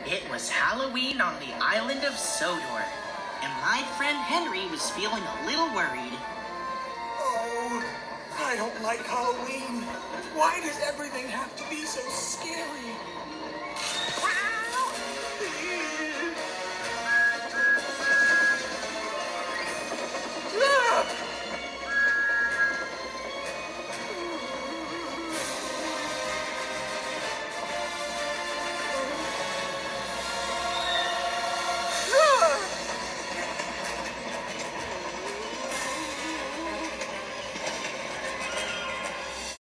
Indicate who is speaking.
Speaker 1: It was Halloween on the island of Sodor, and my friend Henry was feeling a little worried.
Speaker 2: Oh, I don't like Halloween. Why does everything have to be so scary?